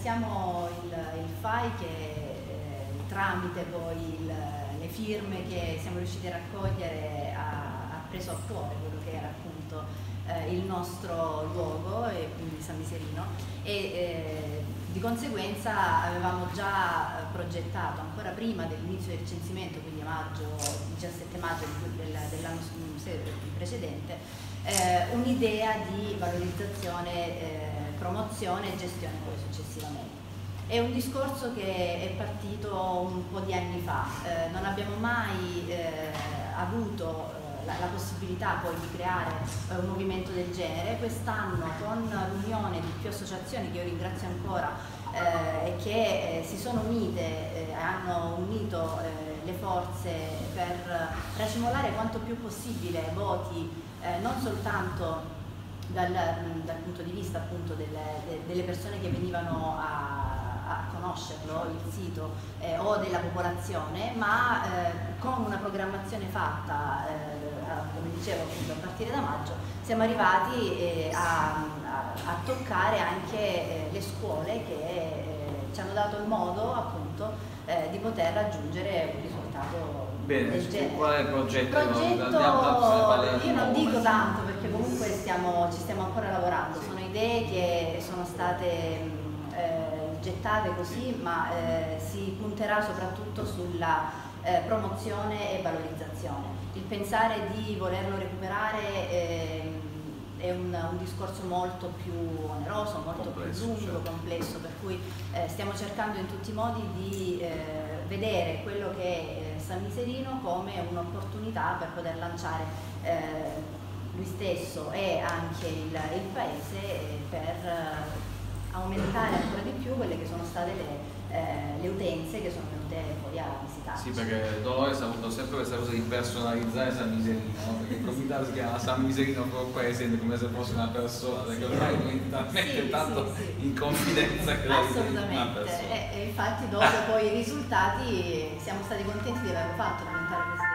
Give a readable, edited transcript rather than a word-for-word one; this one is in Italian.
ringraziamo il FAI che tramite poi le firme che siamo riusciti a raccogliere ha preso a cuore quello che era appunto il nostro luogo, e quindi San Miserino, e di conseguenza avevamo già progettato ancora prima dell'inizio del censimento, quindi a maggio, 17 maggio dell'anno precedente, un'idea di valorizzazione, promozione e gestione poi successivamente. È un discorso che è partito un po' di anni fa, non abbiamo mai avuto la possibilità poi di creare un movimento del genere. Quest'anno, con l'unione di più associazioni che io ringrazio ancora e che si sono unite, hanno unito le forze per racimolare quanto più possibile voti, non soltanto dal punto di vista appunto delle persone che venivano a conoscerlo, il sito, o della popolazione, ma con una programmazione fatta, come dicevo, appunto, a partire da maggio, siamo arrivati a toccare anche le scuole che ci hanno dato il modo appunto di poter raggiungere un risultato del genere. Qual è il progetto? Io non dico tanto perché comunque ci stiamo ancora lavorando, sono idee che sono state gettate così, ma si punterà soprattutto sulla promozione e valorizzazione. Il pensare di volerlo recuperare è un discorso molto più oneroso, molto complesso, più lungo, certo, complesso, per cui stiamo cercando in tutti i modi di vedere quello che è San Miserino come un'opportunità per poter lanciare lui stesso e anche il paese per aumentare ancora di più quelle che sono state le utenze che sono venute poi a visitare. Sì, perché Dolores ha avuto sempre questa cosa di personalizzare San Miserino, no? Perché il comitato si chiama San Miserino for President, come se fosse una persona, perché ormai lui talmente tanto in confidenza che assolutamente, una persona. E infatti dopo poi i risultati siamo stati contenti di averlo fatto diventare presidente.